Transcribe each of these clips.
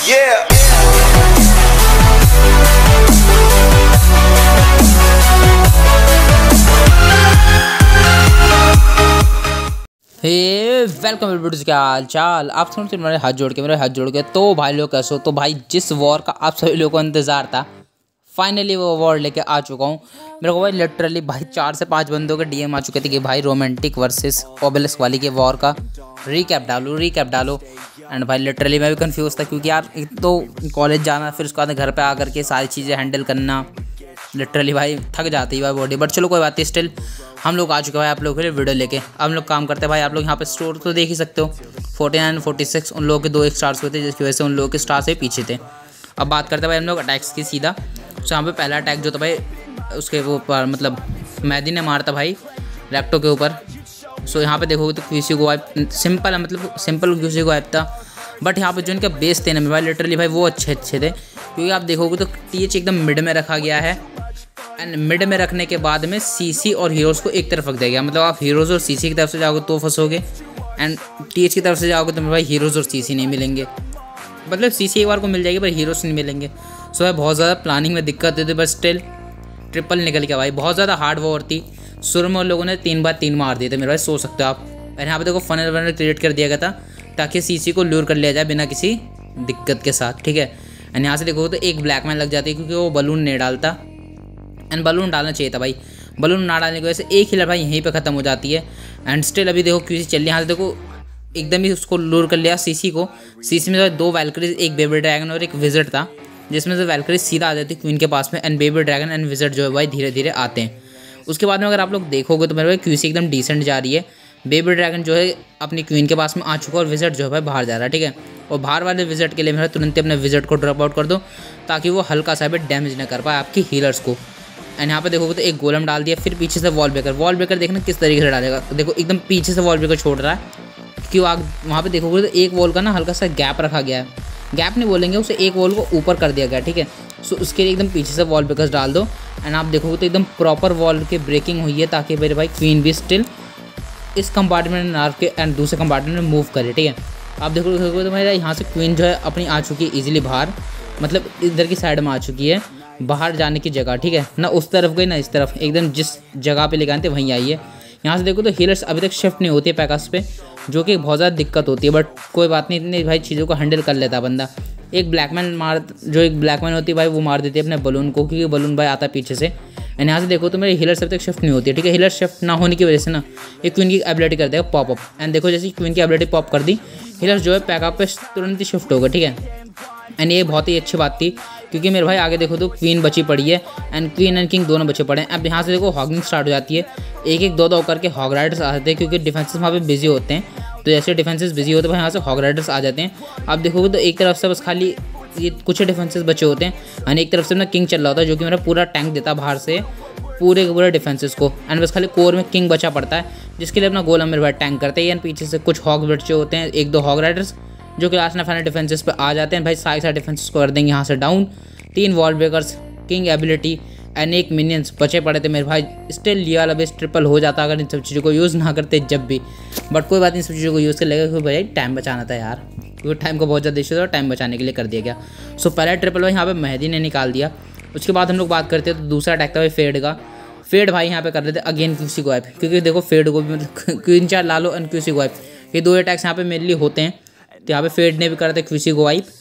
Yeah. Welcome everybody, क्या हाल चाल। आप सुनते मेरे हाथ जोड़ के तो भाई लोग कैसे हो। तो भाई जिस वॉर का आप सभी लोगों को इंतज़ार था, फाइनली वो वॉर लेके आ चुका हूँ। मेरे को भाई लिटरली भाई 4 से 5 बंदों के डीएम आ चुके थे कि भाई रोमांटिक वर्सेस ओबेलिस्क वाली के वॉर का रीकैप डालो। एंड भाई लिटरली मैं भी कंफ्यूज था, क्योंकि यार एक तो कॉलेज जाना, फिर उसके बाद घर पे आकर के सारी चीज़ें हैंडल करना, लिटरली भाई थक जाती है भाई बॉडी। बट चलो कोई बात नहीं, स्टिल हम लोग आ चुके हैं भाई आप लोगों के लिए वीडियो लेके। अब हम लोग काम करते हैं भाई। आप लोग यहाँ पे स्टोर तो देख ही सकते हो, 49 46 उन लोगों के 2 स्टार्स हुए थे, जिसकी वजह से उन लोगों के स्टार से पीछे थे। अब बात करते हैं भाई हम लोग अटैक्स की सीधा। तो यहाँ पे पहला अटैक जो था भाई उसके वो पर मतलब मेहदी ने मारा था भाई रैक्टो के ऊपर। सो यहाँ पे देखोगे तो क्यूसी को वाइप सिंपल है, मतलब सिंपल क्यूसी को वाइप था। बट यहाँ पे जो इनका बेस थे ना भाई लिटरली भाई वो अच्छे थे, क्योंकि आप देखोगे तो टीएच एकदम मिड में रखा गया है। एंड मिड में रखने के बाद में सीसी और हीरोज़ को एक तरफ रख दिया गया। मतलब आप हीरोज़ और सीसी की तरफ से जाओगे तो फंसोगे, एंड टीएच की तरफ से जाओगे तो भाई हीरोज़ और सीसी नहीं मिलेंगे। मतलब सीसी एक बार को मिल जाएगी पर हीरोज़ नहीं मिलेंगे। सो भाई बहुत ज़्यादा प्लानिंग में दिक्कत थी, बट स्टिल ट्रिपल निकल गया भाई। बहुत ज़्यादा हार्ड वॉर थी। शुरू में लोगों ने 3 बार 3 मार दिए थे मेरे भाई, सोच सकते हो आप। और यहाँ पे देखो फनल वनल क्रिएट कर दिया गया था ताकि सीसी को लूर कर लिया जाए बिना किसी दिक्कत के साथ, ठीक है। एंड यहाँ से देखो तो एक ब्लैक मैन लग जाती है, क्योंकि वो बलून नहीं डालता। एंड बलून डालना चाहिए था भाई, बलून ना डालने की वजह से एक हीलर भाई यहीं पे ख़त्म हो जाती है। एंड स्टिल अभी देखो क्यूसी चल रही है। यहाँ से देखो एकदम ही उसको लूर कर लिया सीसी को। सीसी में 2 वैल्करीज, एक बेबी ड्रैगन और एक विजिट था, जिसमें से वैल्करीज सीधा आ जाती है क्वीन के पास में, and baby dragon and visit जो है भाई धीरे धीरे आते हैं। उसके बाद में अगर आप लोग देखोगे तो मेरे भाई क्यूसी एकदम डिसेंट जा रही है। बेबी ड्रैगन जो है अपनी क्वीन के पास में आ चुका है, और विजिट जो है भाई बाहर जा रहा है, ठीक है। और बाहर वाले विजिट के लिए मेरा तुरंत अपने विजिट को ड्रॉप आउट कर दो, ताकि वो हल्का सा भी डैमेज ना कर पाए आपकी हीलर्स को। एंड यहाँ पे देखोगे तो एक गोलम डाल दिया, फिर पीछे से वॉल ब्रेकर देखना किस तरीके से डालेगा। देखो एकदम पीछे से वॉल ब्रेकर छोड़ रहा है, क्योंकि आप वहाँ पे देखोगे तो एक वॉल का ना हल्का सा गैप रखा गया है। गैप नहीं बोलेंगे उसे, एक वॉल को ऊपर कर दिया गया, ठीक है। सो उसके लिए एकदम पीछे से वॉल ब्रेकर्स डाल दो। एंड आप देखोगे तो एकदम प्रॉपर वॉल की ब्रेकिंग हुई है, ताकि मेरे भाई क्वीन भी स्टिल इस कंपार्टमेंट में नार्व के एंड दूसरे कंपार्टमेंट में मूव करे, ठीक है। आप देखोगे तो मेरा यहाँ से क्वीन जो है अपनी आ चुकी है ईजिली बाहर, मतलब इधर की साइड में आ चुकी है, बाहर जाने की जगह, ठीक है ना। उस तरफ गई ना इस तरफ, एकदम जिस जगह पे लेके आते वहीं आई है। यहाँ से देखो तो हीलर्स अभी तक शिफ्ट नहीं होती है पैकास पे, जो कि बहुत ज़्यादा दिक्कत होती है। बट कोई बात नहीं, इतनी भाई चीज़ों को हैंडल कर लेता बंदा। एक ब्लैकमैन होती है भाई, वो मार देती है अपने बलून को, क्योंकि बलून भाई आता है पीछे से। एंड यहाँ से देखो तो मेरे हीलर्स अभी तक शिफ्ट नहीं होती है, ठीक है। हीलर शिफ्ट ना होने की वजह से ना ये क्वीन की एबिलिटी कर देगा पॉपअप। एंड देखो जैसे क्वीन की एबिलिटी पॉप कर दी, हीलर्स जो है पैकअप पे तुरंत ही शिफ्ट होगा, ठीक है। एंड ये बहुत ही अच्छी बात थी, क्योंकि मेरे भाई आगे देखो तो क्वीन बची पड़ी है, एंड क्वीन एंड किंग दोनों बचे पड़े हैं। अब यहाँ से देखो हॉगिंग स्टार्ट हो जाती है, एक एक 2 करके हॉग राइडर्स आ जाते हैं, क्योंकि डिफेंसेस वहाँ पे बिजी होते हैं। तो जैसे डिफेंसेस बिजी होते हैं यहाँ से हॉग राइडर्स आ जाते हैं। आप देखोगे तो एक तरफ से बस खाली ये कुछ डिफेंसेस बचे होते हैं, एंड एक तरफ से अपना किंग चल रहा होता है, जो कि मेरा पूरा टैंक देता है बाहर से पूरे डिफेंसेस को। एंड बस खाली कोर में किंग बचा पड़ता है, जिसके लिए अपना गोलम मेरे भाई टैंक करते हैं। एंड पीछे से कुछ हॉग बचे होते हैं, 1-2 हॉग राइडर्स, जो कि लास्ट में फाइनल डिफेंसेस पे आ जाते हैं भाई। सारे डिफेंसेस को कर देंगे यहाँ से down. 3 wall breakers, king ability and 1 minions बचे पड़े थे मेरे भाई। स्टिल ये वाला बेस ट्रिपल हो जाता अगर इन सब चीज़ों को यूज़ ना करते जब भी। बट कोई बात नहीं, इन सब चीज़ों को यूज़ कर लेगा, क्योंकि भाई टाइम बचाना था यार, क्योंकि टाइम को बहुत ज़्यादा इशू था, टाइम बचाने के लिए कर दिया गया। सो पहला ट्रिपल भाई यहाँ पे मेहदी ने निकाल दिया। उसके बाद हम लोग बात करते हैं तो दूसरा अटैक था भाई फेड का। फेड भाई यहाँ पे कर रहे थे अगेन क्यूसी को वाइप, क्योंकि देखो फेड को भी मतलब क्वीन चार लालो एंड क्यूसी को वाइप, ये 2 अटैक्स यहाँ पे मेनली होते हैं। तो यहाँ पे फेड ने भी कर रहे थे क्यूसी को वाइप।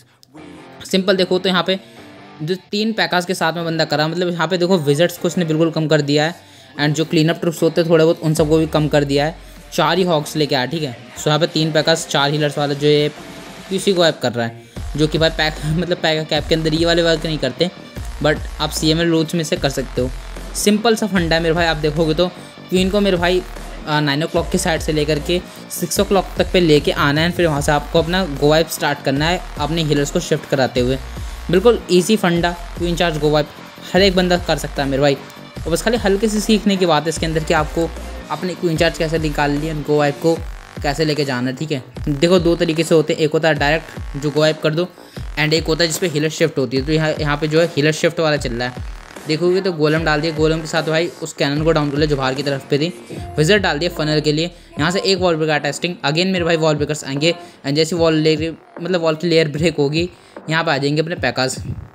सिंपल देखो तो यहाँ पे जो 3 पैकास के साथ में बंदा करा, मतलब यहाँ पे देखो विजिट्स को उसने बिल्कुल कम कर दिया है, एंड जो क्लीन अप ट्रिप्स होते हैं थोड़े बहुत उन सबको भी कम कर दिया है। 4 ही हॉक्स लेके आया, ठीक है। सो यहाँ पे 3 पैकास 4 हीलर्स वाला जो ये क्यूसी को वाइप कर रहा है, जो कि भाई पैका कैप के अंदर ये वाले वर्क नहीं करते, बट आप CML रूल्स में से कर सकते हो। सिंपल सा फंडा है मेरे भाई। आप देखोगे तो क्वीन को मेरे भाई 9 o'clock की साइड से लेकर के 6 o'clock तक पे लेके आना है, फिर वहाँ से आपको अपना गो वाइप स्टार्ट करना है अपने हीलर्स को शिफ्ट कराते हुए। बिल्कुल इजी फंडा, क्वीन चार्ज गो वाइप हर एक बंदा कर सकता है मेरे भाई। और बस खाली हल्के से सीखने की बात है इसके अंदर कि आपको अपने क्वीन चार्ज कैसे निकाल लिया, गो वाइप को कैसे लेके जाना है, ठीक है। देखो 2 तरीके से होते हैं, एक होता है डायरेक्ट जो गो वाइप कर दो, एंड एक होता है जिसपे हीलर शिफ्ट होती है। तो यहाँ पे जो है हीलर शिफ्ट वाला चल रहा है। देखोगे तो गोलम डाल दिया, गोलम के साथ भाई उस कैनन को डाउन कर लिया जो बाहर की तरफ पे थी। विजर डाल दिया फनल के लिए। यहाँ से एक वॉल ब्रेकर टेस्टिंग, अगेन मेरे भाई वॉल ब्रेकर्स आएंगे, एंड जैसी वॉल की लेयर ब्रेक होगी यहाँ पे आ जाएंगे अपने पैकाज।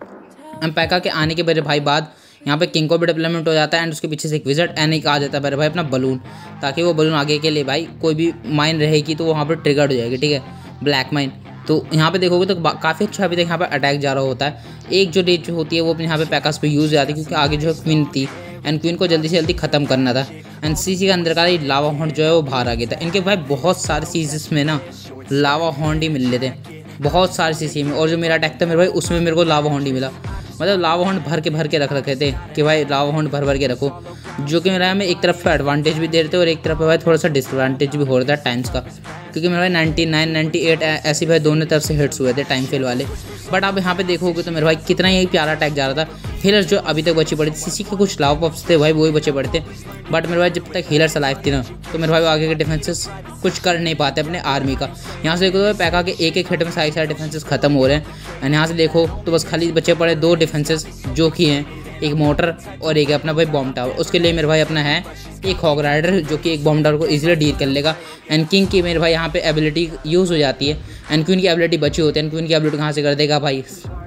हम पैका के आने के मेरे भाई बाद यहाँ पे किंग को भी डेवलपमेंट हो जाता है एंड उसके पीछे से एक विज़र्ड एंड एक आ जाता है मेरे भाई अपना बलून, ताकि वो बलून आगे के लिए भाई कोई भी माइन रहेगी तो वहाँ पर ट्रिगर्ड हो जाएगी, ठीक है, ब्लैक माइन। तो यहाँ पे देखोगे तो काफ़ी अच्छा अभी तक यहाँ पे अटैक जा रहा होता है। एक जो रेज जो होती है वो अपने यहाँ पे पैकास पे यूज़ हो जाती है, क्योंकि आगे जो है क्वीन थी एंड क्वीन को जल्दी से जल्दी ख़त्म करना था एंड सीसी के अंदर का लावा हॉर्न जो है वो बाहर आ गया था। इनके भाई बहुत सारे सीरीज में ना लावा हॉर्न ही मिल लेते, बहुत सारे सीसी में, और जो मेरा अटैक था मेरे भाई उसमें मेरे को लावा हॉर्न ही मिला। मतलब लावा हॉर्न भर के रख रखे थे कि भाई लावा हॉर्न भर के रखो, जो कि मेरा हमें एक तरफ से एडवांटेज भी दे रहे थे और एक तरफ भाई थोड़ा सा डिसएडवांटेज भी हो रहा था टाइम्स का, क्योंकि मेरे भाई 99 98 ऐसे भाई दोनों तरफ से हिट्स हुए थे टाइम फेल वाले। बट आप यहाँ पे देखोगे तो मेरे भाई कितना ही प्यारा अटैक जा रहा था। हीलर्स जो अभी तक बची पड़े थे, सीसी के कुछ लावा पॉप्स थे भाई वही बचे पड़े थे, बट मेरे भाई जब तक हीलर्स अलाइव थी ना तो मेरे भाई आगे के डिफेंसेस कुछ कर नहीं पाते अपने आर्मी का। यहाँ से देखो तो पैका के एक हिट में सारे डिफेंसेस खत्म हो रहे हैं एंड यहाँ से देखो तो बस खाली बचे पड़े 2 डिफेंसेस, जो कि हैं एक मोटर और एक अपना भाई बॉम्ब टावर। उसके लिए मेरे भाई अपना है एक हॉग राइडर, जो कि एक बॉम्ब टावर को इजीली डील कर लेगा एंड किंग की मेरे भाई यहाँ पे एबिलिटी यूज़ हो जाती है एंड क्वीन की एबिलिटी बची होती है। क्वीन की एबिलिटी कहाँ से कर देगा भाई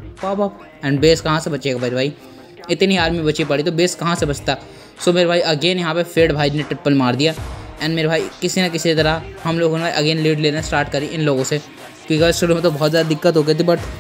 पॉप एंड बेस कहाँ से बचेगा भाई इतनी आर्मी बची पड़ी तो बेस कहाँ से बचता। सो मेरे भाई अगेन यहाँ पे फेड भाई ने ट्रिपल मार दिया एंड मेरे भाई किसी ना किसी तरह हम लोगों ने अगेन लीड लेना स्टार्ट करी इन लोगों से, क्योंकि शुरू में तो बहुत ज़्यादा दिक्कत हो गई थी, बट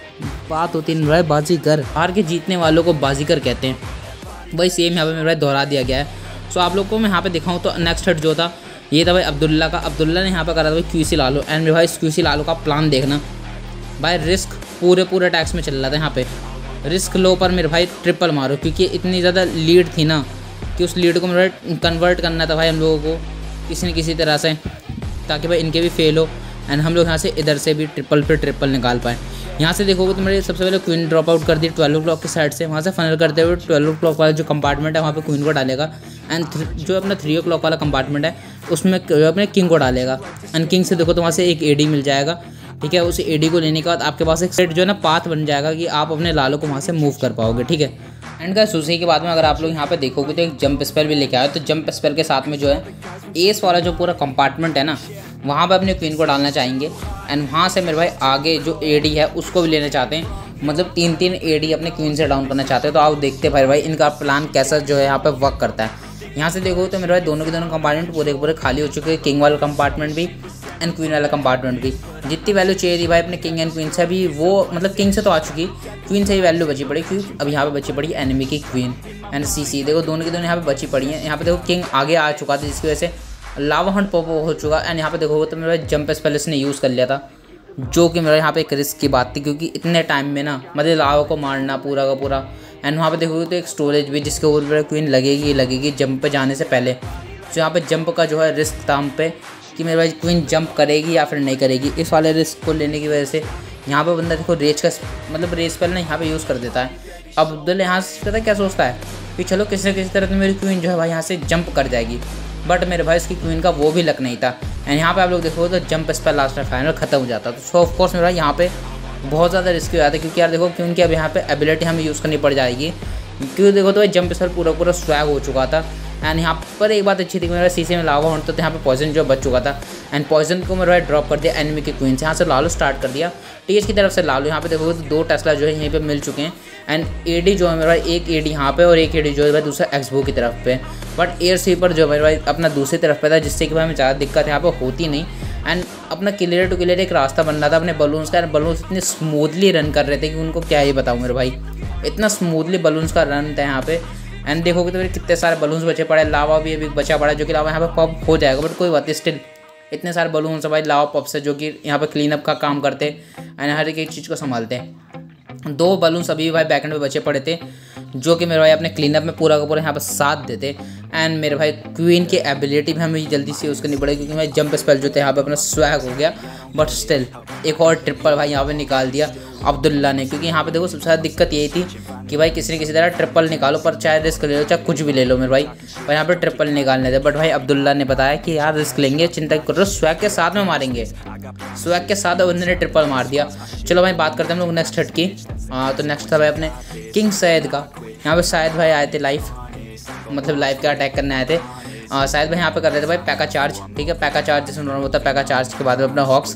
बात होती है भाई बाजीगर, हार के जीतने वालों को बाजीगर कहते हैं। भाई सेम यहाँ पे मेरे भाई दोहरा दिया गया है। सो आप लोग को मैं यहाँ पे दिखाऊँ तो नेक्स्ट हिट जो था ये था भाई अब्दुल्ला का। अब्दुल्ला ने यहाँ पे करा था भाई क्यूसी लालो एंड मेरे भाई क्यूसी लालो का प्लान देखना भाई, रिस्क पूरे टैक्स में चल रहा था। यहाँ पे रिस्क लो पर मेरे भाई ट्रिपल मारो, क्योंकि इतनी ज़्यादा लीड थी ना कि उस लीड को मेरे भाई कन्वर्ट करना था भाई हम लोगों को किसी न किसी तरह से, ताकि भाई इनके भी फेल हो एंड हम लोग यहाँ से इधर से भी ट्रिपल पे ट्रिपल निकाल पाए। यहाँ से देखोगे तो मेरे सबसे पहले क्वीन ड्रॉप आउट कर दी 12 o'clock की साइड से, वहाँ से फनल करते हुए 12 o'clock वाला जो कंपार्टमेंट है वहाँ पे क्वीन को डालेगा एंड जो अपना 3 o'clock वाला कंपार्टमेंट है उसमें अपने किंग को डालेगा एंड किंग से देखो तो वहाँ से एक एडी मिल जाएगा, ठीक है। उस एडी को लेने के बाद आपके पास एक सेट जो है ना पाथ बन जाएगा कि आप अपने लालों को वहाँ से मूव कर पाओगे, ठीक है। एंड गाइस उसी के बाद में अगर आप लोग यहाँ पे देखोगे तो एक जंप स्पेल भी लेके आए, तो जंप स्पेल के साथ में जो है एस वाला जो पूरा कंपार्टमेंट है ना वहाँ पे अपने क्वीन को डालना चाहेंगे एंड वहाँ से मेरे भाई आगे जो एडी है उसको भी लेना चाहते हैं, मतलब 3 एडी अपने क्वीन से डाउन करना चाहते हैं। तो आप देखते हैं भाई इनका प्लान कैसा जो है यहाँ पे वर्क करता है। यहाँ से देखो तो मेरे भाई दोनों के दोनों कंपार्टमेंट पूरे खाली हो चुके हैं, किंग वाला कंपार्टमेंट भी एंड क्वीन वाला कंपार्टमेंट भी। जितनी वैल्यू चाहिए थी भाई अपने किंग एंड क्वीन से अभी वो मतलब किंग से तो आ चुकी, क्वीन से ही वैल्यू बची पड़ी, क्योंकि अब यहाँ पे बची पड़ी एनिमी की क्वीन एंड सीसी। देखो दोनों की दोनों यहाँ पे बची पड़ी हैं। यहाँ पे देखो किंग आगे आ चुका था जिसकी वजह से लावा हंट पॉप हो चुका एंड यहाँ पे देखोगे तो मेरा जंप स्पेल ने यूज़ कर लिया था, जो कि मेरा यहाँ पे एक रिस्क की बात थी, क्योंकि इतने टाइम में ना मतलब लावा को मारना पूरा का पूरा। एंड वहाँ पे देखोगे तो एक स्टोरेज भी जिसके ऊपर मेरा क्वीन लगेगी जंप पे जाने से पहले। तो यहाँ पे जंप का जो है रिस्क था हम पे कि मेरे भाई क्वीन जंप करेगी या फिर नहीं करेगी। इस वाले रिस्क को लेने की वजह से यहाँ पे बंदा देखो रेज का मतलब रेज स्पेल ना यहाँ पे यूज़ कर देता है। अब अब्दुल यहाँ से पता क्या सोचता है कि चलो किसी न किसी तरह तो मेरी क्वीन जो है भाई यहाँ से जंप कर जाएगी, बट मेरे भाई इसकी क्वीन का वो भी लक नहीं था एंड यहाँ पे आप लोग देखो तो जंप स्पेल लास्ट में फाइनल खत्म हो जाता। तो सो ऑफ कोर्स मेरा यहाँ पे बहुत ज़्यादा रिस्क हो जाता है, क्योंकि यार देखो क्योंकि अब यहाँ पे एबिलिटी हमें यूज़ करनी पड़ जाएगी, क्योंकि देखो तो भाई जंप स्पेल पूरा स्वैग हो चुका था। एंड यहाँ पर एक बात अच्छी थी मेरा सीसी में लावा होता तो यहाँ पे पॉइजन जो बच चुका था एंड पॉइजन को मेरा ड्रॉप कर दिया एनिमी की क्वीन से। यहाँ से लालू स्टार्ट कर दिया टीएच की तरफ से लालू। यहाँ पे देखोगे तो 2 टेस्ला जो है यहीं पे मिल चुके हैं एंड एडी जो है मेरा एक एडी यहाँ पे और एक एडी जो है भाई दूसरा एक्सबो की तरफ पे, बट एयर स्वीपर जो मेरे भाई अपना दूसरी तरफ पे था, जिससे कि भाई हमें ज़्यादा दिक्कत यहाँ पे होती नहीं। एंड अपना क्लियर टू क्लियर एक रास्ता बन रहा था अपने बलून्स का, बलून्स इतने स्मूथली रन कर रहे थे कि उनको क्या ही बताऊँ मेरे भाई, इतना स्मूथली बलून्स का रन था यहाँ पे। एंड देखोगे तो मेरे कितने सारे बलून्स बचे पड़े, लावा भी अभी बचा पड़ा जो कि लावा यहाँ पे पॉप हो जाएगा, बट कोई बात स्टिल इतने सारे बलून्स भाई लावा पॉप से जो कि यहाँ पे क्लीन अप का काम करते एंड हर एक चीज़ को संभालते हैं। 2 बलून्स अभी भी भाई बैकएंड पे बचे पड़े थे जो कि मेरे भाई अपने क्लीन अप में पूरा का पूरा यहाँ पर साथ देते। एंड मेरे भाई क्वीन की एबिलिटी भी हमें जल्दी से यूज़ करनी पड़ेगी, क्योंकि भाई जंप स्पेल जो थे यहाँ पे अपना स्वैग हो गया, बट स्टिल एक और ट्रिपल भाई यहाँ पे निकाल दिया अब्दुल्ला ने। क्योंकि यहाँ पे देखो सबसे ज़्यादा दिक्कत यही थी कि भाई किसी न किसी तरह ट्रिपल निकालो, पर चाहे रिस्क ले लो चाहे कुछ भी ले लो मेरे भाई, पर यहाँ पे ट्रिपल निकालने थे। बट भाई अब्दुल्ला ने बताया कि यार रिस्क लेंगे, चिंता करो, स्वैग के साथ में मारेंगे। स्वैग के साथ बंदे ने ट्रिपल मार दिया। चलो भाई बात करते हैं हम लोग नेक्स्ट हिट की। तो नेक्स्ट था भाई अपने किंग सैयद का। यहाँ पे शायद भाई आए थे लाइव, मतलब लाइव का अटैक करने आए थे शायद भाई यहाँ पे कर रहे थे भाई पैका चार्ज, ठीक है। पैका चार्ज जैसे नॉर्मल होता है, पैका चार्ज के बाद में अपना हॉक्स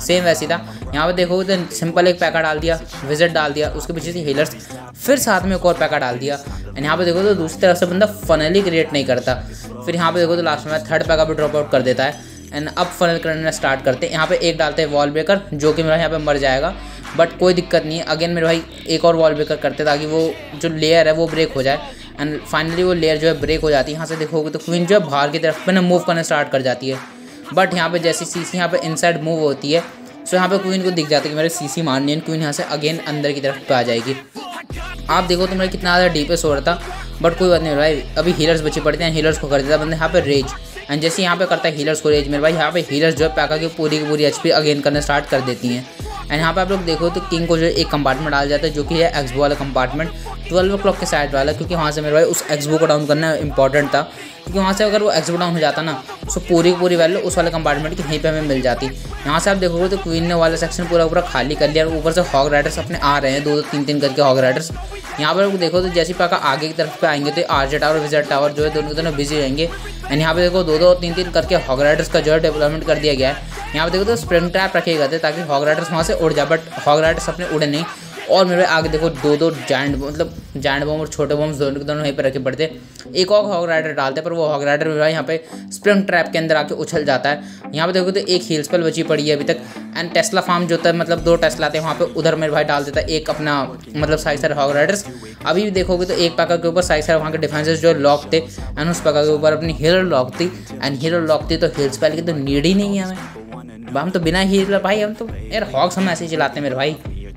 सेम वैसी था। यहाँ पे देखोगे तो सिंपल एक पैका डाल दिया, विजिट डाल दिया, उसके पीछे से हीलर्स, फिर साथ में एक और पैका डाल दिया। एंड यहाँ पे देखो तो दूसरी तरफ से बंदा फनली क्रिएट नहीं करता। फिर यहाँ पे देखो तो लास्ट में थर्ड पैका भी ड्रॉप आउट कर देता है। एंड अब फनल करना स्टार्ट करते हैं। यहाँ पे एक डालते हैं वॉल ब्रेकर, जो कि मेरा यहाँ पे मर जाएगा, बट कोई दिक्कत नहीं है। अगेन मेरे भाई एक और वॉल ब्रेकर करते ताकि वो जो लेयर है वो ब्रेक हो जाए। एंड फाइनली वो लेयर जो है ब्रेक हो जाती है। यहाँ से देखोगे तो क्वीन जो है बाहर की तरफ पे ना मूव करना स्टार्ट कर जाती है। बट यहाँ पे जैसी सीसी यहाँ पे इनसाइड मूव होती है, सो यहाँ पे क्वीन को दिख जाता है कि मेरे सीसी मारनी है। क्वीन यहाँ से अगेन अंदर की तरफ पे आ जाएगी। आप देखो तो मेरा कितना ज़्यादा डीपेस्ट हो रहा था, बट कोई बात नहीं भाई, अभी हीलर्स बचे पड़ते हैं। हीलर्स को कर देता बंदे यहाँ पे रेज। एंड जैसे यहाँ पे करता है हीलर्स को रेज, मेरे भाई यहाँ पे हीलर्स जो है पैका की पूरी एचपी अगेन करना स्टार्ट कर देती हैं। एंड यहाँ पे आप लोग देखो तो किंग को जो एक कंपार्टमेंट डाल जाता है, जो कि है एक्सबो वाला कंपार्टमेंट, 12 o'clock के साइड वाला, क्योंकि वहाँ से मेरे भाई उस एक्सबो को डाउन करना इंपॉर्टेंट था। क्योंकि वहाँ से अगर वो एक्सबो डाउन हो जाता ना, तो पूरी वैल्यू उस वाले कंपार्टमेंट की यहीं पे हमें मिल जाती। यहाँ से आप देखोगे तो क्वीन ने वाला सेक्शन पूरा खाली कर लिया, और ऊपर से हॉग राइडर्स अपने आ रहे हैं, 2-2 3-3 करके हॉग राइडर्स। यहाँ पर देखो तो जैसे पैका आगे की तरफ पे आएंगे तो आरजे टावर और विजिट टावर जो है दोनों के दोनों बिजी रहेंगे। एंड यहाँ पे देखो 2-2 3-3 करके हॉग राइडर्स का जो है डेवलपमेंट कर दिया गया है। यहाँ पे देखो तो स्प्रिंग ट्रैप रखे गए थे ताकि हॉग राइडर्स वहाँ से उड़ जाए, बट हॉग राइडर्स अपने उड़े नहीं। और मेरे आगे देखो 2-2 जायंट बम और छोटे बम्स दोनों के दोनों वहीं पर रखे पड़ते। एक और हॉग राइडर डालते, पर वो हॉग राइडर मेरा यहाँ पे स्प्रिंग ट्रैप के अंदर आके उछल जाता है। यहाँ पे देखो तो एक हील स्पेल बची पड़ी है अभी तक। एंड टेस्ला फार्म जो था, मतलब 2 टेस्ला आते हैं वहाँ पे, उधर मेरे भाई डाल देता है एक अपना मतलब साइसर हॉग राइडर्स। अभी भी देखोगे तो एक पैका के ऊपर साइसर वहाँ के डिफेंसेस जो लॉक थे, एंड उस पैका के ऊपर अपनी हीरो लॉक थी। एंड हीरो लॉक थी तो हील स्पेल की तो नीड ही नहीं है हमें। हम तो बिना हील भाई, हम तो यार हॉक्स हम ऐसे ही चलाते हैं मेरे भाई।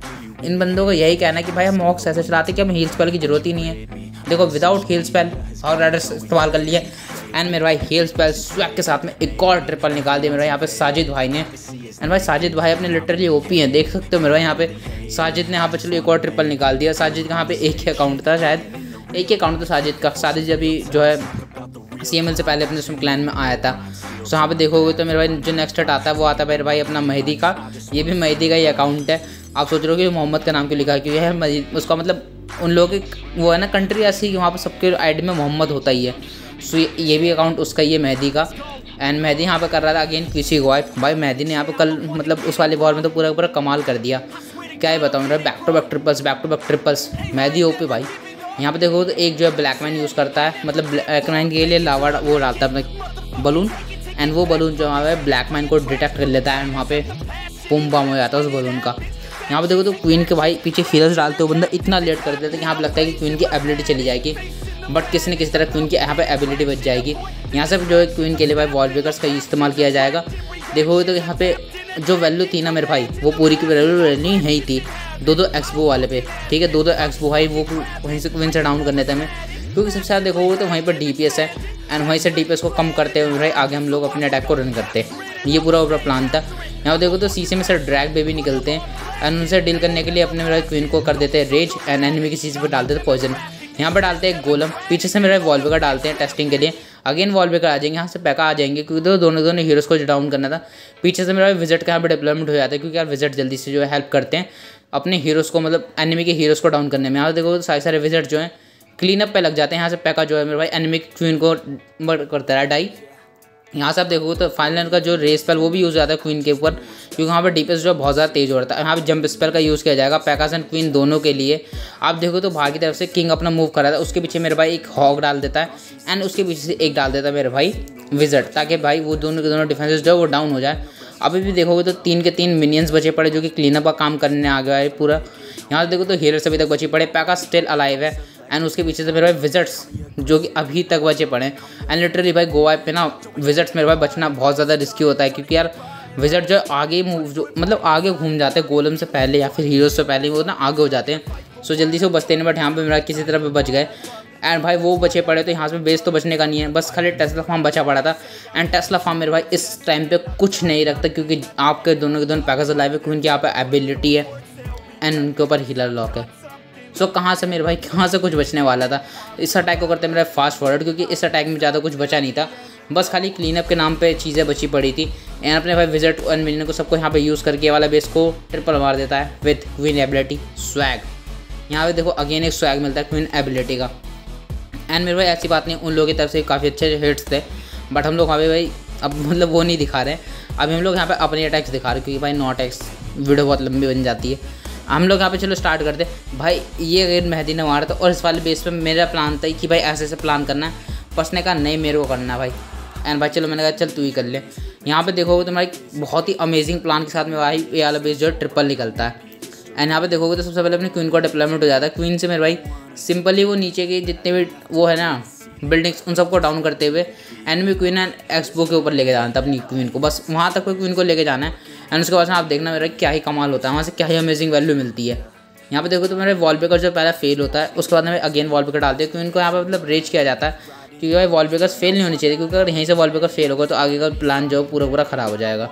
इन बंदों को यही कहना है कि भाई हम हॉक्स ऐसे चलाते कि हमें हील स्पेल की जरूरत ही नहीं है। देखो without heal spell hog riders इस्तेमाल कर लिया। एंड मेरे भाई हील स्पेल स्वैग के साथ में एक और ट्रिपल निकाल दिया मेरे भाई यहाँ पे साजिद भाई ने। एंड भाई साजिद भाई अपने लिटरली ओपी हैं, देख सकते हो मेरे भाई यहाँ पे साजिद ने यहाँ पे चलो एक और ट्रिपल निकाल दिया। साजिद का यहाँ पे एक ही अकाउंट था, शायद एक ही अकाउंट था साजिद का। साजिद अभी जो है CML से पहले अपने उसमें क्लैन में आया था। सो यहाँ पे देखोगे तो मेरे भाई जो नेक्स्ट हट आता है वो आता है मेरे भाई अपना मेहदी का। ये भी मेहदी का ही अकाउंट है। आप सोच रहे हो कि मोहम्मद का नाम क्यों लिखा है, क्योंकि है उसका मतलब उन लोगों की वो है ना कंट्री ऐसी कि वहाँ पर सबके आईडी में मोहम्मद होता ही है। सो ये भी अकाउंट उसका ही है मेहदी का। एंड मेहदी यहाँ पे कर रहा था अगेन किसी को वाइफ। भाई मेहदी ने यहाँ पे कल मतलब उस वाले वॉर में तो पूरा कमाल कर दिया, क्या ही बताऊँ मेरा। Back to back triples Mehdi OP भाई। यहाँ पे देखो तो एक जो है ब्लैक मैन यूज़ करता है, मतलब ब्लैक मैन के लिए लावा वो डालता है अपना बलून। एंड वो बलून जो है ब्लैक मैन को डिटेक्ट कर लेता है, एंड वहाँ पे बम बम हो जाता है उस बलून का। यहाँ पे देखो तो क्वीन के भाई पीछे हीलर्स डालते हो बंदा इतना लेट कर देता है कि यहाँ पे लगता है कि क्वीन की एबिलिटी चली जाएगी, बट किसी न किसी तरह क्वीन की यहाँ पे एबिलिटी बच जाएगी। यहाँ से जो है क्वीन के लिए भाई वॉल ब्रेकर्स का इस्तेमाल किया जाएगा। देखोगे तो यहाँ पे जो वैल्यू थी ना मेरे भाई, वो पूरी की वैल्यू नहीं थी 2-2 एक्सबो वाले पे, ठीक है। 2-2 एक्सबो भाई वो वहीं से क्वीन से डाउन करने थे हमें, क्योंकि सबसे ज़्यादा देखोगे तो वहीं पर DPS है। एंड वहीं से DPS को कम करते हुए भाई आगे हम लोग अपने अटैक को रन करते हैं। ये पूरा प्लान था। यहाँ देखो तो सीसी में से ड्रैग बेबी निकलते हैं, एंड उनसे डील करने के लिए अपने मेरे क्वीन को कर देते हैं रेज। एंड एनिमी की सीसी पर डालते थे पॉइजन। यहाँ पर डालते हैं गोलम, पीछे से मेरे वॉल ब्रेकर डालते हैं टेस्टिंग के लिए। अगेन वॉल ब्रेकर आ जाएंगे, यहाँ से पैका आ जाएंगे, क्योंकि तो दोनों हीरोज़ को डाउन करना था। पीछे से मेरा विजिट का यहाँ पर डेवलपमेंट हो जाता है, क्योंकि यार विजिट जल्दी से जो है हेल्प करते हैं अपने हीरोज़ को, मतलब एनिमी के हीरोज़ को डाउन करने में। यहाँ देखो तो सारे विजिट जो हैं क्लीन अप पे लग जाते हैं। यहाँ से पैका जो है मेरे भाई एनिमी क्वीन को करता है डाई। यहाँ से आप देखोगे तो फाइनल का जो रेस स्पेल वो भी यूज़ हो जाता है क्वीन के ऊपर, क्योंकि वहाँ पर DPS जो है बहुत ज़्यादा तेज हो रहा था। यहाँ पे जंप स्पेल का यूज़ किया जाएगा पैकास एंड क्वीन दोनों के लिए। आप देखो तो बाहर की तरफ से किंग अपना मूव कर रहा था, उसके पीछे मेरे भाई एक हॉग डाल देता है, एंड उसके पीछे से एक डाल देता है मेरे भाई विजिट, ताकि भाई वो दोनों के दोनों डिफेंसेस जो है वो डाउन हो जाए। अभी भी देखोगे तो 3 के 3 मिनियंस बचे पड़े, जो कि क्लीनअप का काम करने आ गया है पूरा। यहाँ देखो तो हीलर्स अभी तक बचे पड़े, पैका स्टिल अलाइव है, एंड उसके पीछे से मेरे भाई विजिट्स जो कि अभी तक बचे पड़े। एंड लिटरली भाई गोवा पे ना विजिट्स मेरे भाई बचना बहुत ज़्यादा रिस्की होता है, क्योंकि यार विजिट जो आगे मूव जो मतलब आगे घूम जाते हैं गोलम से पहले या फिर हीरोज से पहले, वो ना आगे हो जाते हैं। सो जल्दी से वो बचते नहीं, बट यहाँ पे मेरा किसी तरह पे बच गए। एंड भाई वो बचे पड़े, तो यहाँ से बेस तो बचने का नहीं है, बस खाली टेस्ला फार्म बचा पड़ा था। एंड टेस्ला फार्म मेरे भाई इस टाइम पे कुछ नहीं रखता, क्योंकि आपके दोनों के दोनों पैकेज लाइव है, क्योंकि यहाँ पे एबिलिटी है एंड उनके ऊपर हीलर लॉक है। सो कहाँ से मेरे भाई कहाँ से कुछ बचने वाला था। इस अटैक को करते मेरा फास्ट फॉरवर्ड, क्योंकि इस अटैक में ज़्यादा कुछ बचा नहीं था, बस खाली क्लीन अप के नाम पे चीज़ें बची पड़ी थी। एंड अपने भाई विजिट एंड मिलियन को सबको यहाँ पे यूज़ करके वाला बेस को ट्रिपल मार देता है विद क्वीन एबिलिटी स्वैग। यहाँ पे देखो अगेन एक स्वैग मिलता है क्वीन एबिलिटी का। एंड मेरे भाई ऐसी बात नहीं, उन लोगों की तरफ से काफ़ी अच्छे हिट्स थे, बट हम लोग वहाँ पे भाई अब मतलब वो नहीं दिखा रहे हैं। अभी हम लोग यहाँ पे अपनी अटैक्स दिखा रहे हैं क्योंकि भाई नो अटैक्स वीडियो बहुत लंबी बन जाती है। हम लोग यहाँ पे चलो स्टार्ट करते भाई। ये गेम मेहदी ने मारा था और इस वाले बेस पे मेरा प्लान था कि भाई ऐसे ऐसे प्लान करना है। बस ने कहा नहीं मेरे को करना है भाई। एंड भाई चलो मैंने कहा चल तू ही कर ले। यहाँ पे देखोगे तो भाई बहुत ही अमेजिंग प्लान के साथ में भाई ये वाला बेस जो है ट्रिपल निकलता है। एंड यहाँ पे देखोगे तो सबसे पहले अपने क्वीन का डिप्लॉयमेंट हो जाता है। क्वीन से मेरे भाई सिंपली वो नीचे के जितने भी वो है ना बिल्डिंग्स उन सबको डाउन करते हुए एनिमी क्वीन एंड एक्सबो के ऊपर लेके जाना था अपनी क्वीन को। बस वहाँ तक कोई क्वीन को लेके जाना है। एंड उसके बाद आप देखना मेरा क्या ही कमाल होता है, वहाँ से क्या ही अमेजिंग वैल्यू मिलती है। यहाँ पे देखो तो मेरे वॉलपेपर जो पहला फेल होता है उसके बाद में अगेन वॉलपेपर डालते हैं क्वीन को। यहाँ पे मतलब रेज किया जाता है क्योंकि भाई वॉलपेपर फेल नहीं होनी चाहिए, क्योंकि अगर यहीं से वॉलपेपर फेल होगा तो आगे का प्लान जो पूरा ख़राब हो जाएगा।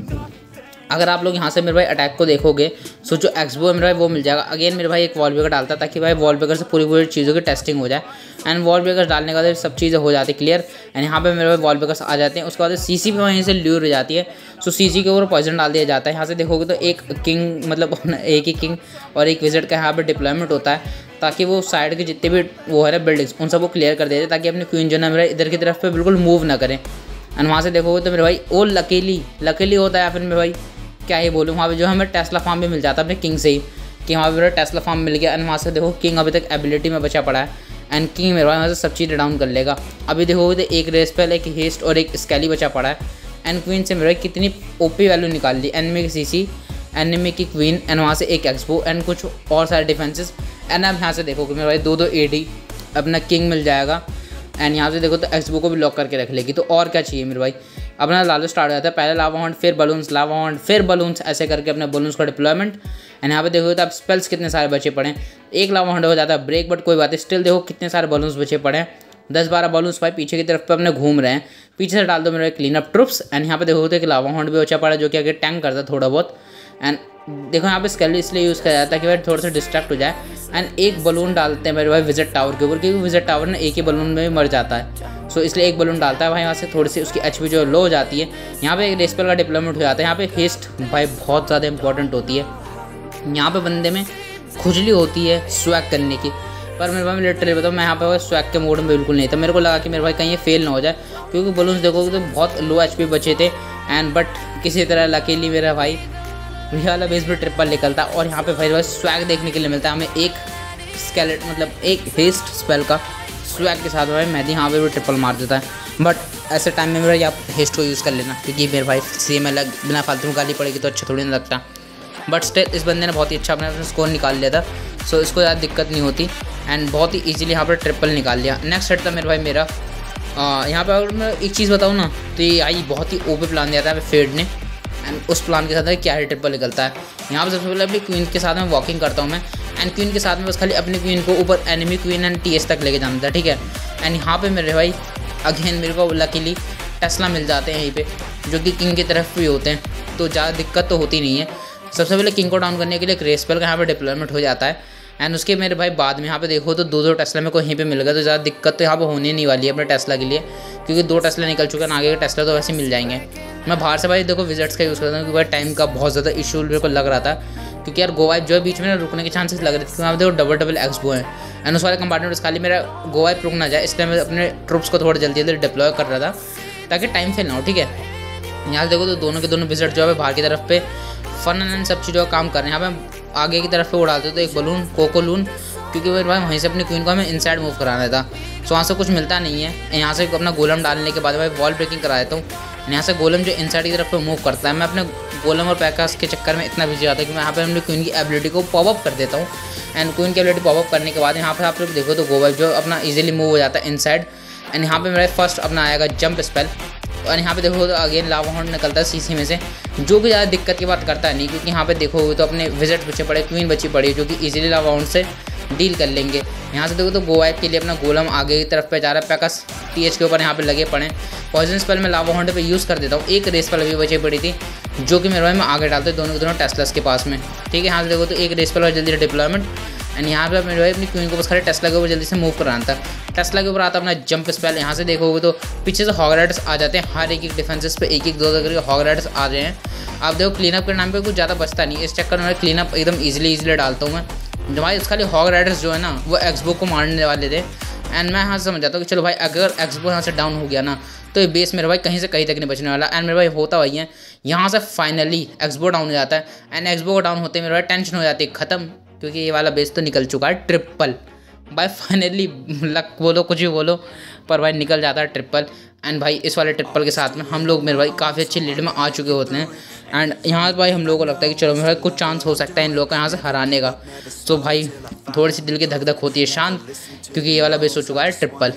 अगर आप लोग यहाँ से मेरे भाई अटैक को देखोगे सो जो एक्सबो है मेरे भाई वो मिल जाएगा। अगेन मेरे भाई एक वॉलपेपर डालता ताकि भाई वॉलपेपर से पूरी चीज़ों की टेस्टिंग हो जाए। एंड वॉलपेपर डालने के बाद सब चीज़ें हो जाती क्लियर। एंड यहाँ पे मेरे भाई वॉलपेपर्स आ जाते हैं। उसके बाद सीसी पे वहीं से ल्यूर हो जाती है। सो सीसी के ऊपर पॉइजन डाल दिया जाता है। यहाँ से देखोगे तो एक किंग मतलब एक ही किंग और एक विजिट का यहाँ पर डिप्लॉयमेंट होता है ताकि वो साइड के जितने भी वो है ना बिल्डिंग्स उन सबको क्लियर कर देते ताकि अपनी क्वीन जो है मेरा इधर की तरफ पे बिल्कुल मूव ना करें। एंड वहाँ से देखोगे तो मेरे भाई ओ लकीली होता है। फिर मेरे भाई क्या ही बोलूँ, वहाँ पे जो हमें टेस्ला फार्म भी मिल जाता है अपने किंग से ही कि वहाँ पे मेरा टेस्ला फार्म मिल गया। एंड वहाँ से देखो किंग अभी तक एबिलिटी में बचा पड़ा है। एंड किंग मेरे वहाँ से सब चीज़ डाउन कर लेगा। अभी देखोगे तो एक रेस पहले एक हेस्ट और एक स्केली बचा पड़ा है। एंड क्वीन से मेरे कितनी ओपी वैल्यू निकाल ली। एनिमी की सीसी, एनिमी की क्वीन एंड वहाँ से एक एक्सबो एंड कुछ और सारे डिफेंसेस। एंड अब यहाँ से देखोगे मेरे भाई 2 एडी अपना किंग मिल जाएगा। एंड यहाँ से देखो तो एक्सबो को भी लॉक करके रख लेगी। तो और क्या चाहिए मेरे भाई। अपना लालू स्टार्ट हो जाता है, पहले लावा हॉन्ड फिर बलून्स, लावा हॉन्ड फिर बलून्स, ऐसे करके अपने बलून्स का डिप्लॉयमेंट। एंड यहाँ पे देखो तो अब स्पेल्स कितने सारे बचे पड़े हैं। एक लावा हॉन्ड हो जाता है ब्रेक, बट कोई बात है स्टिल देखो कितने सारे बलून्स बचे पड़े हैं। 10-12 बलून्स भाई पीछे की तरफ पे अपने घूम रहे हैं। पीछे से डाल दो मेरे क्लीन अप ट्रुप्स। एंड यहाँ पे देखो तो एक लावा हॉन्ड भी बचा पड़ा है जो कि आगे टैंक करता है थोड़ा बहुत। एंड देखो यहाँ पे स्केली इसलिए यूज़ किया जाता है कि भाई थोड़ा सा डिस्ट्रैक्ट हो जाए। एंड एक बलून डालते हैं मेरे भाई विजिट टावर के ऊपर, क्योंकि विजिट टावर ना एक ही बलून में भी मर जाता है। सो इसलिए एक बलून डालता है भाई, वहाँ से थोड़ी सी उसकी एचपी जो लो हो जाती है। यहाँ पे एक रेस्पेल का डिप्लॉयमेंट हो जाता है। यहाँ पे हेस्ट भाई बहुत ज़्यादा इंपॉर्टेंट होती है। यहाँ पे बंदे में खुजली होती है स्वैग करने की, पर मेरे भाई लिटरली बताऊँ मैं यहाँ पे स्वैग के मोड में बिल्कुल नहीं था। मेरे को लगा कि मेरे भाई कहीं ये फेल ना हो जाए, क्योंकि बलून्स देखोगे तो बहुत लो एचपी बचे थे। एंड बट किसी तरह लकीली मेरा भाई ये वाला बेस भी ट्रिपल निकलता। और यहाँ पे भाई स्वैग देखने के लिए मिलता है हमें एक स्केलेट मतलब एक हेस्ट स्पेल का स्वैग के साथ भाई मेहदी यहाँ पे भी ट्रिपल मार देता है। बट ऐसे टाइम में मेरा आप हेस्ट को यूज़ कर लेना, क्योंकि मेरे भाई सेम अलग बिना फालतू में गाली पड़ेगी तो अच्छा थोड़ी नहीं लगता। बट स्टिल इस बंदे ने बहुत ही अच्छा अपना स्कोर निकाल लिया था। सो इसको ज़्यादा दिक्कत नहीं होती एंड बहुत ही ईजिली यहाँ पर ट्रिपल निकाल लिया। नेक्स्ट सेट था मेरे भाई मेरा यहाँ पर। अगर मैं एक चीज़ बताऊँ ना तो ये आई बहुत ही ओपी प्लान दिया था फेड ने। एंड उस प्लान के साथ क्या ही ट्रिपल निकलता है। यहाँ पर सबसे पहले अपनी क्वीन के साथ में वॉकिंग करता हूँ मैं। एंड क्वीन के साथ में बस खाली अपनी क्वीन को ऊपर एनिमी क्वीन एंड टीएस तक लेके जाना था, ठीक है। एंड यहाँ पे मेरे भाई अगेन मेरे को लकीली टेस्ला मिल जाते हैं यहीं पे, जो कि किंग की तरफ भी होते हैं, तो ज़्यादा दिक्कत तो होती नहीं है। सबसे पहले किंग को डाउन करने के लिए एक रेस्पेल का यहाँ पे डिप्लॉयमेंट हो जाता है। एंड उसके मेरे भाई बाद में यहाँ पे देखो तो 2 टेस्ला मेरे को यहीं पे मिल गया, तो ज़्यादा दिक्कत तो यहाँ पे होने नहीं वाली है अपने टेस्ला के लिए, क्योंकि 2 टेस्ला निकल चुके हैं। आगे के टेस्ला तो वैसे मिल जाएंगे। मैं बाहर से भाई देखो विजिट्स का यूज़ करता हूँ, क्योंकि भाई टाइम का बहुत ज़्यादा इशू मेरे को लग रहा था, क्योंकि यार गोवाइप जो है बीच में रुकने के चांसेस लग रहे थे, क्योंकि वहाँ देखो डबल एक्सबो है। एंड उस वाले कंपार्टमेंट खाली मेरा गोवाइप रुक ना जाए, इसलिए मैं अपने ट्रुप्स को थोड़ा जल्दी डिप्लॉय कर रहा था ताकि टाइम फेल ना हो, ठीक है। यहाँ देखो तो दोनों के दोनों विजिट जो है बाहर की तरफ पे फन एंड सब चीज़ों का काम कर रहे हैं। यहाँ पे आगे की तरफ पे उड़ाते तो एक बलून कोकोलून, क्योंकि भाई वहीं से अपनी क्वीन को हमें इनसाइड मूव कराना था। सो वहाँ से कुछ मिलता नहीं है। यहाँ से अपना गोलम डालने के बाद भाई वॉल ब्रेकिंग करा देता हूँ। यहाँ से गोलम जो इनसाइड की तरफ पे मूव करता है, मैं अपने गोलम और पैकास के चक्कर में इतना बिजी आता है कि मैं यहाँ पे अपनी क्वीन की एबिलिटी को पॉपअप कर देता हूँ। एंड क्वीन की एबिलिटी पॉपअप करने के बाद यहाँ पे आप लोग देखो तो गोवाइप जो अपना ईजिली मूव हो जाता है इनसाइड। एंड यहाँ पे मेरा फर्स्ट अपना आएगा जंप स्पेल। और यहाँ पे देखो तो अगेन लावा हॉर्न निकलता है सीसी में से, जो कि ज़्यादा दिक्कत की बात करता है नहीं, क्योंकि यहाँ पे देखोगे तो अपने विजिट बचे पड़े, क्वीन बची पड़ी है, जो कि इजीली लावा हॉर्न से डील कर लेंगे। यहाँ से देखो तो गोवाइप के लिए अपना गोलम आगे की तरफ पे जा रहा है, पैकस टीएच के ऊपर यहाँ पे लगे पड़े। पॉइजन स्पेल में लावा हॉर्न पे यूज़ कर देता हूँ। एक रेस स्पेल अभी बची पड़ी थी, जो कि मेरे भाई मैं आगे डालते दोनों के दोनों टेस्लास के पास में, ठीक है। यहाँ से देखो तो एक रेस स्पेल और जल्दी डिप्लॉयमेंट। एंड यहाँ पे मेरे भाई अपनी क्वीन को बस खाली टेस्ला के ऊपर जल्दी से मूव कराना था। टेस्ला के ऊपर आता अपना जंप स्पेल। यहाँ से देखोगे तो पीछे से हॉग राइडर्स आ जाते हैं, हर एक डिफेंसेस पे एक 2 करके हॉग राइडर्स आ रहे हैं। आप देखो क्लीनअप के नाम पे कुछ ज़्यादा बचता नहीं, इस चक्कर में मैं क्लीनअप एकदम ईजिली डालता हूँ मैं। भाई खाली हॉग राइडर्स जो है ना वो एक्सबो को मारने वाले थे। एंड मैं यहाँ से समझ जाता हूँ कि चलो भाई अगर एक्सबो यहाँ से डाउन हो गया ना तो ये बेस मेरे भाई कहीं से कहीं तक नहीं बचने वाला। एंड मेरे भाई होता वही है, यहाँ से फाइनली एक्सबो डाउन हो जाता है। एंड एक्सबो डाउन होते मेरे भाई टेंशन हो जाती है ख़त्म, क्योंकि ये वाला बेस तो निकल चुका है ट्रिपल भाई। फाइनली लक बोलो कुछ भी बोलो, पर भाई निकल जाता है ट्रिपल। एंड भाई इस वाले ट्रिपल के साथ में हम लोग मेरे भाई काफ़ी अच्छी लीड में आ चुके होते हैं। एंड यहाँ भाई हम लोगों को लगता है कि चलो मेरे भाई कुछ चांस हो सकता है इन लोगों का यहाँ से हराने का। तो भाई थोड़ी सी दिल की धक धक होती है शांत, क्योंकि ये वाला बेस हो चुका है ट्रिपल।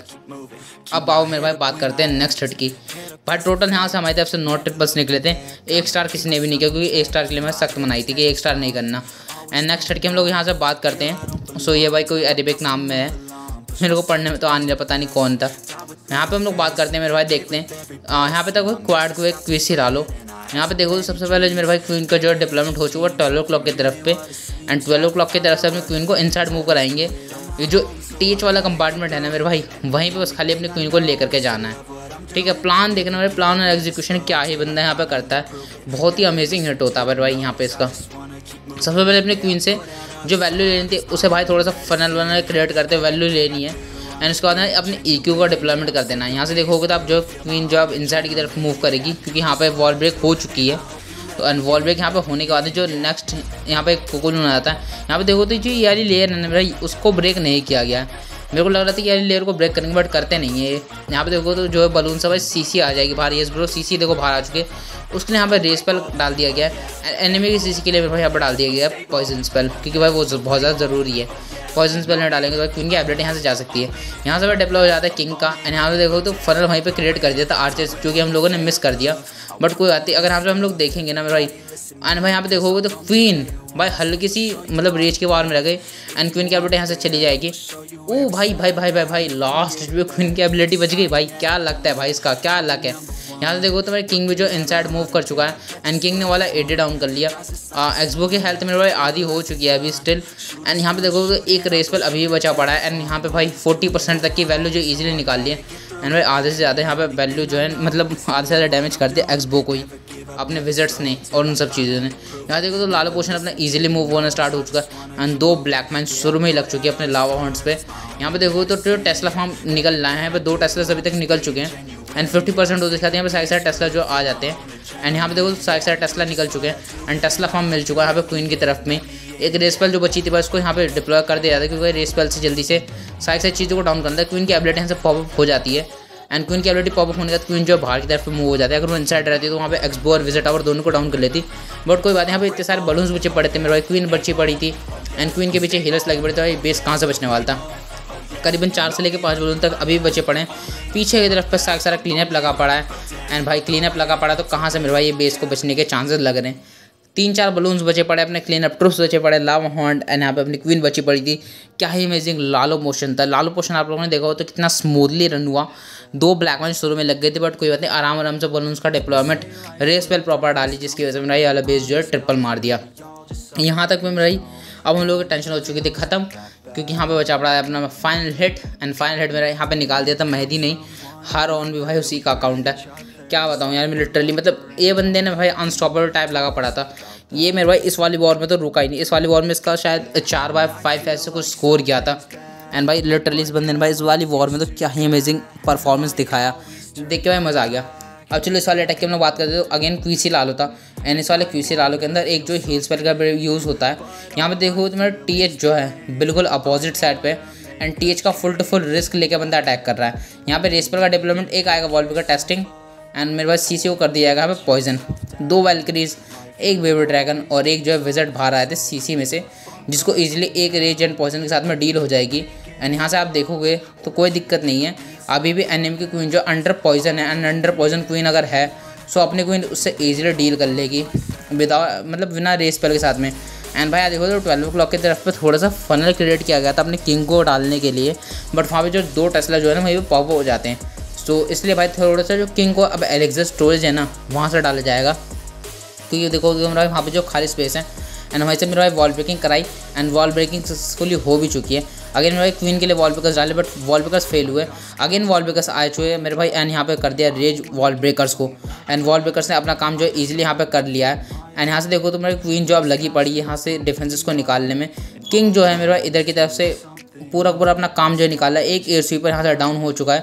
अब आओ मेरे भाई बात करते हैं नेक्स्ट हिट की। भाई टोटल यहाँ से हमारी तरफ से 9 ट्रिपल्स निकले थे, 1 स्टार किसी ने भी नहीं किया, क्योंकि 1 स्टार के लिए मैं सख्त मनाई थी कि 1 स्टार नहीं करना। एंड नेक्स्ट हिट की हम लोग यहाँ से बात करते हैं। सो ये भाई कोई अरेबिक नाम में है, मेरे को पढ़ने में तो आ नहीं रहा, पता नहीं कौन था। यहाँ पे हम लोग बात करते हैं मेरे भाई, देखते हैं यहाँ पे तक क्वाड को एक क्विज ही डालो। यहाँ पे देखो तो सबसे पहले मेरे भाई क्वीन का जो डिप्लॉयमेंट हो चुका है 12 o'clock की तरफ पे। एंड 12 o'clock की तरफ से अपनी क्वीन को इनसाइड मूव कराएंगे। ये जो टीच वाला कंपार्टमेंट है ना मेरे भाई, वहीं पे बस खाली अपनी क्वीन को लेकर के जाना है, ठीक है। प्लान देखना मेरे, प्लान और एग्जीक्यूशन क्या ही बंदा यहाँ पे करता है, बहुत ही अमेजिंग हिट होता है भाई यहाँ पे इसका। सबसे पहले अपनी क्वीन से जो वैल्यू लेनी थी उसे भाई थोड़ा सा फनल वनल क्रिएट करते वैल्यू लेनी है। एंड उसके बाद अपने EQ का डिप्लॉयमेंट कर देना है। यहाँ से देखोगे तो आप जो क्वीन जो आप इनसाइड की तरफ मूव करेगी, क्योंकि यहाँ पे वॉल ब्रेक हो चुकी है। तो एंड वॉल ब्रेक यहाँ पे होने के बाद जो नेक्स्ट यहाँ पे एक कोकोन आ जाता है। यहाँ पे देखो तो जो यारी लेयर है ना भाई, उसको ब्रेक नहीं किया गया है। मेरे को लग रहा था कि यारी लेयर को ब्रेक करेंगे, बट करते नहीं है। यहाँ पे देखो तो जो है बलून से भाई CC आ जाएगी बाहर। येस ब्रो, CC देखो बाहर आ चुके हैं। उसके लिए यहाँ पे रेस स्पेल डाल दिया गया है। एनिमी की CC के लिए भाई यहाँ पर डाल दिया गया है पॉइजन स्पेल, क्योंकि भाई वो बहुत ज़्यादा ज़रूरी है। पॉइजन स्पेल नहीं डालेंगे तो क्वीन की एबिलिटी यहाँ से जा सकती है। यहाँ से भाई डिप्लॉय हो जाता है किंग का। एंड यहाँ पे देखो तो फनल वहीं पे क्रिएट कर दिया था आर्चर्स, क्योंकि हम लोगों ने मिस कर दिया, बट कोई बात नहीं। अगर यहाँ पे हम लोग देखेंगे ना मेरे भाई, एंड भाई यहाँ पे देखोगे तो क्वीन भाई हल्की सी मतलब रेज के बाहर में रह गई। एंड क्वीन की एबिलिटी यहाँ से चली जाएगी। ओ भाई भाई भाई भाई भाई लास्ट में क्वीन की एबिलिटी बच गई भाई। क्या लगता है भाई, इसका क्या लक है। यहाँ से देखो तो मेरे किंग भी जो इनसाइड मूव कर चुका है। एंड किंग ने वाला 80 डाउन कर लिया। एक्सबो की हेल्थ मेरे भाई आधी हो चुकी है अभी स्टिल। एंड यहाँ पे देखो तो एक रेस पर अभी भी बचा पड़ा है। एंड यहाँ पे भाई 40% तक की वैल्यू जो इजीली निकाल ली है। एंड भाई आधे से ज़्यादा यहाँ पे वैल्यू जो है मतलब आधे से ज़्यादा डैमेज कर दिया एक्सबो को ही, अपने विजिट्स ने और उन सब चीज़ों ने। यहाँ देखो तो लालो पोशन अपना इजीली मूव होना स्टार्ट हो चुका है। एंड 2 ब्लैक मैन शुरू में ही लग चुके हैं अपने लावा हॉन्ट्स पे। यहाँ पे देखो तो टेस्ला फार्म निकल रहे हैं। यहाँ पे 2 टेस्ला अभी तक दिखा चुके हैं। एंड 50% होते दिखाते हैं यहाँ पे साइड टेस्ला जो आ जाते हैं। एंड यहाँ पे देखो साइड टेस्ला निकल चुके हैं। एंड टेस्ला फार्म मिल चुका है यहाँ पे क्वीन की तरफ में। एक रेसपेल जो बची थी बस उसको यहाँ पे डिप्लॉय कर दिया जाता है, क्योंकि रेसपेल से जल्दी से साइड चीज़ों को डाउन करता है। क्वीन की एबिलिटी यहाँ से पॉपअप हो जाती है। एंड क्वीन की एबिलिटी पॉपअप होने के बाद क्वीन जो बाहर की तरफ मूव हो जाता है। अगर वो इनसाइड रहती है तो वहाँ पे एक्सबो और विजिट टावर दोनों को डाउन कर लेती, बट कोई बात नहीं। यहाँ पे इतने सारे बलून्स बचे पड़े थे मेरे भाई, क्वीन बची पड़ी थी। एंड क्वीन के पीछे हीलर्स लगे पड़े थे भाई, बेस कहाँ से बचने वाला था। करीबन 4 से लेकर 5 बलून तक अभी बचे पड़े हैं। पीछे की तरफ पर सारा क्लीनअप लगा पड़ा है। एंड भाई क्लीनअप लगा पड़ा तो कहाँ से मेरे भाई ये बेस को बचने के चांसेस लग रहे हैं। 3-4 बलून्स बचे पड़े अपने, क्लीनअप ट्रूप्स बचे पड़े, लावा हॉन्ट। एंड यहाँ पे अपनी क्वीन बची पड़ी थी। क्या ही अमेजिंग लालो मोशन था। लालो पोशन आप लोगों ने देखा हो तो कितना स्मूथली रन हुआ। 2 ब्लैक मैन शुरू में लग गए थे, बट कोई बात नहीं, आराम आराम से बलून्स का डिप्लॉयमेंट रेस स्पेल प्रॉपर डाली, जिसकी वजह से मेरा ये वाला बेस जो है ट्रिपल मार दिया। यहाँ तक में मेरी अब हम लोगों की टेंशन हो चुकी थी ख़त्म, क्योंकि यहाँ पे बचा पड़ा है अपना final hit. And final hit मेरा यहाँ पे निकाल दिया था मेहदी नहीं, हर ऑन भी भाई उसी का अकाउंट है। क्या बताऊँ यार, मैं लिटरली मतलब ये बंदे ने भाई अनस्टॉपेबल टाइप लगा पड़ा था। ये मेरे भाई इस वाली वॉर में तो रुका ही नहीं। इस वाली वॉर में इसका शायद 4/5 ऐसे कुछ स्कोर किया था। एंड भाई लिटरली इस बंदे ने भाई इस वाली वॉर में तो क्या ही अमेजिंग परफॉर्मेंस दिखाया, देख के भाई मज़ा आ गया। अब चलो इस वाले अटैक की हम लोग बात करते हैं तो अगेन क्यूसी लालो था। एंड इस वाले क्यूसी लालो के अंदर एक जो हील स्पेल का यूज़ होता है। यहाँ पे देखो तो मेरा TH जो है बिल्कुल अपोजिट साइड पे। एंड TH का फुल टू फुल रिस्क लेकर बंदा अटैक कर रहा है। यहाँ पे रेसपेल का डेवलपमेंट एक आएगा वॉल का टेस्टिंग। एंड मेरे पास CC को कर दिया जाएगा यहाँ पे पॉइजन। 2 वैल्क्रीज, एक बेबी ड्रैगन और एक जो है विजिट बाहर आए थे CC में से, जिसको ईजिली एक रेज एंड पॉइजन के साथ में डील हो जाएगी। एंड यहाँ से आप देखोगे तो कोई दिक्कत नहीं है। अभी भी एनिमी की क्वीन जो अंडर पॉइजन है, एंड अंडर पॉइजन क्वीन अगर है सो अपनी क्वीन उससे ईजिली डील कर लेगी विदाउट मतलब बिना रेस स्पेल के साथ में। एंड भाई देखो तो 12 o'clock की तरफ पे थोड़ा सा फनल क्रिएट किया गया था अपने किंग को डालने के लिए, बट वहाँ पे जो 2 टेस्ला जो है ना वहीं पे पॉप हो जाते हैं। तो इसलिए भाई थोड़ा सा जो किंग को अब एलेक्सा स्टोरेज है ना वहाँ से डाला जाएगा, क्योंकि देखो मेरा वहाँ पे जो खाली स्पेस है। एंड वहीं से मेरे भाई वॉल ब्रेकिंग कराई। एंड वॉल ब्रेकिंग सक्सेसफुली हो भी चुकी है। अगेन मेरे भाई क्वीन के लिए वॉल ब्रेकर्स डाले, बट वॉल ब्रेकर्स फेल हुए। अगेन वॉल ब्रेकर्स आए चुके हैं मेरे भाई। एंड यहाँ पे कर दिया रेज वॉल ब्रेकर्स को। एंड वॉल ब्रेकर्स ने अपना काम जो है ईजिली यहाँ पे कर लिया है। एंड यहाँ से देखो तो मेरी क्वीन जो अब लगी पड़ी है यहाँ से डिफेंसेस को निकालने में। किंग जो है मेरे भाई इधर की तरफ से पूरा अपना काम जो है निकाला है। एक एयर स्वीपर यहाँ से डाउन हो चुका है।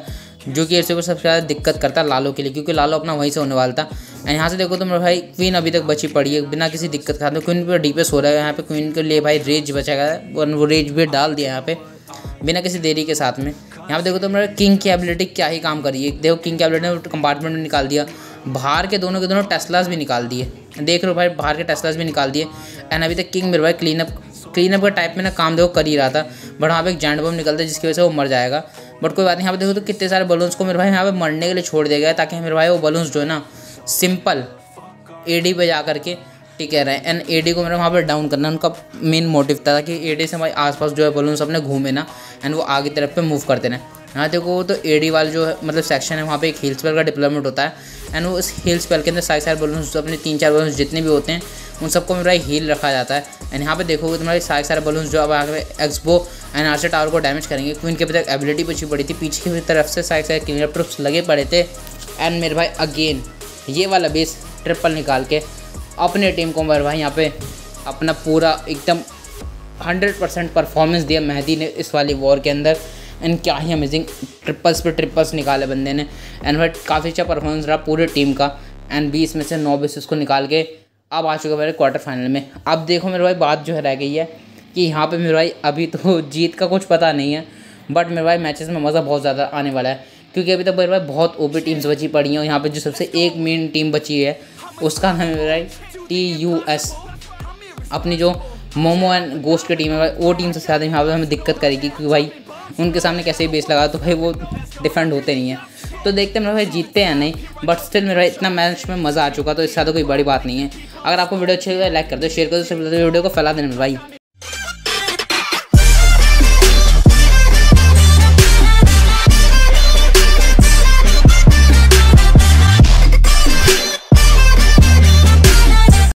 जो कि ऐसे को सबसे ज़्यादा दिक्कत करता है लालो के लिए, क्योंकि लालो अपना वहीं से होने वाला था। एंड यहाँ से देखो तो मेरे भाई क्वीन अभी तक बची पड़ी है बिना किसी दिक्कत का। क्वीन पर डीपेस हो रहा है यहाँ पे, क्वीन के लिए भाई रेज बचेगा और वो रेज भी डाल दिया यहाँ पे बिना किसी देरी के साथ में। यहाँ पे देखो तो मेरा किंग की एबिलिटी क्या ही काम करी है। देखो किंग की एबिलिटी ने कंपार्टमेंट में निकाल दिया, बाहर के दोनों टेस्लास भी निकाल दिए। देख लो भाई बाहर के टेस्लास भी निकाल दिए। एंड अभी तक किंग मेरे भाई क्लीनअप का टाइप में ना काम देखो कर ही रहा था, बट वहाँ पे एक जाइंट बम निकलता है जिसकी वजह से वो मर जाएगा। बट कोई बात नहीं। यहाँ पे देखो तो कितने सारे बलून्स को मेरे भाई यहाँ पे मरने के लिए छोड़ दिया गया है, ताकि मेरे भाई वो बलून्स जो है ना सिंपल एडी पे जा करके टिके रहे। एंड एडी को मेरे वहाँ पे डाउन करना उनका मेन मोटिव था, ताकि एडी से हमारे आसपास जो है बलून्स अपने घूमे ना एंड वो आगे तरफ पे मूव करते रहें। यहाँ देखो तो एडी वाला जो है मतलब सेक्शन है, वहाँ पे एक हील स्पेल का डिप्लॉयमेंट होता है। एंड वो इस हील स्पेल के अंदर सारे बलून्स अपने 3-4 बलून्स जितने भी होते हैं उन सबको मेरा हील रखा जाता है। एंड यहाँ पे देखोगे तुम्हारे सारे बलून्स जो अब आगे एक्सबो एंड आर्चर टावर को डैमेज करेंगे। क्वीन के तक एबिलिटी बची पड़ी थी, पीछे की तरफ से सारे क्लीनर ट्रुप्स लगे पड़े थे। एंड मेरे भाई अगेन ये वाला बेस ट्रिपल निकाल के अपने टीम को मेरे भाई यहाँ पे अपना पूरा एकदम 100% परफॉर्मेंस दिया मेहदी ने इस वाली वॉर के अंदर। एंड क्या ही अमेजिंग ट्रिपल्स पे ट्रिपल्स निकाले बंदे ने। एंड भाई काफ़ी अच्छा परफॉर्मेंस रहा पूरे टीम का। एंड 20 में से 9 बेसिस को निकाल के अब आ चुका मेरे क्वार्टर फाइनल में। अब देखो मेरे भाई बात जो है रह गई है कि यहाँ पे मेरे भाई अभी तो जीत का कुछ पता नहीं है, बट मेरे भाई मैचेस में मज़ा बहुत ज़्यादा आने वाला है, क्योंकि अभी तक मेरे भाई बहुत ओपी टीम्स बची पड़ी हैं। और यहाँ पे जो सबसे एक मेन टीम बची है उसका नाम है मेरे भाई TUS। अपनी जो मोमो एंड गोस्ट की टीम है भाई, वो टीम से ज़्यादा यहाँ पर हमें दिक्कत करेगी, क्योंकि भाई उनके सामने कैसे ही बेस लगा तो भाई वो डिफेंड होते नहीं हैं। तो देखते हैं मेरे भाई जीतते हैं नहीं, बट स्टिल मेरा इतना मैच में मज़ा आ चुका तो इससे ज़्यादा कोई बड़ी बात नहीं है। अगर आपको वीडियो अच्छी लगे लाइक कर दो, शेयर कर दो, वीडियो को फैला देना भाई।